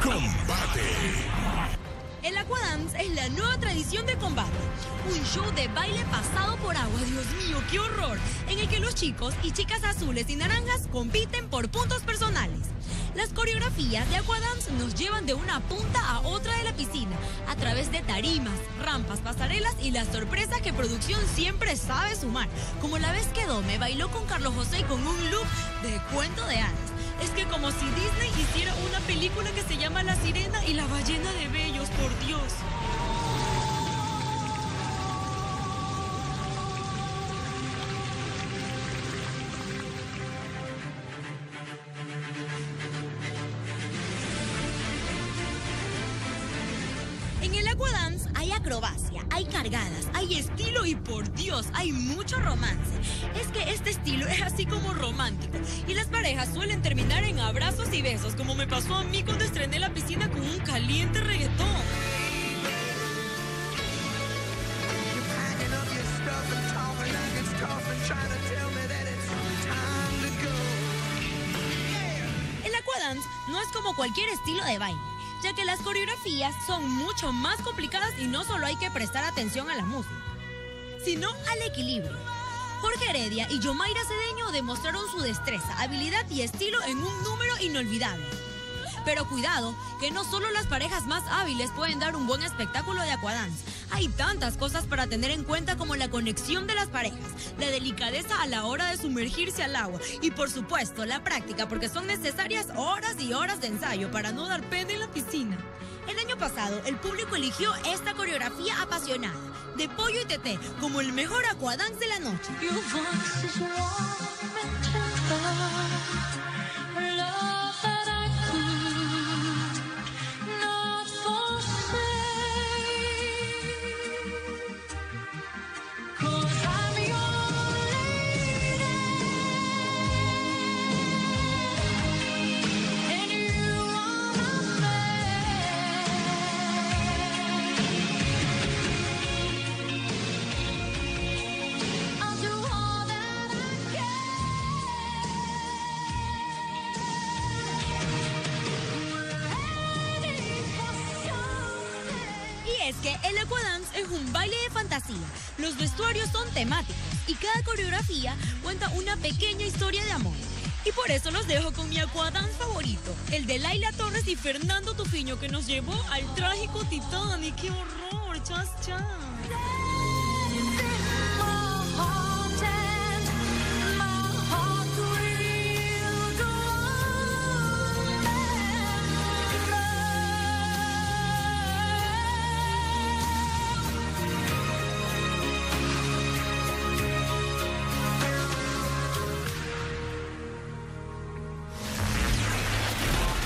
Combate. El Aquadance es la nueva tradición de combate, un show de baile pasado por agua, Dios mío, qué horror, en el que los chicos y chicas azules y naranjas compiten por puntos personales. Las coreografías de Aquadance nos llevan de una punta a otra de la piscina, a través de tarimas, rampas, pasarelas y las sorpresas que producción siempre sabe sumar, como la vez que Dome bailó con Carlos José con un look de cuento de hadas. Es que como si Disney hiciera una película que se llama La Sirena y la Ballena de Bellos, por Dios. En el Aquadance hay acrobacia, hay cargadas, hay estilo y por Dios, hay mucho romance. Es que este estilo es así como romántico y las parejas suelen terminar en abrazos y besos, como me pasó a mí cuando estrené la piscina con un caliente reggaetón. El Aquadance no es como cualquier estilo de baile, ya que las coreografías son mucho más complicadas y no solo hay que prestar atención a la música, sino al equilibrio. Jorge Heredia y Yomaira Cedeño demostraron su destreza, habilidad y estilo en un número inolvidable. Pero cuidado, que no solo las parejas más hábiles pueden dar un buen espectáculo de Aquadance. Hay tantas cosas para tener en cuenta como la conexión de las parejas, la delicadeza a la hora de sumergirse al agua y por supuesto la práctica, porque son necesarias horas y horas de ensayo para no dar pena en la piscina. El año pasado el público eligió esta coreografía apasionada de Pollo y Teté como el mejor Aquadance de la noche. Es que el Aquadance es un baile de fantasía, los vestuarios son temáticos y cada coreografía cuenta una pequeña historia de amor. Y por eso los dejo con mi Aquadance favorito, el de Laila Torres y Fernando Tufiño, que nos llevó al trágico Titanic. ¡Qué horror! ¡Chas, chas!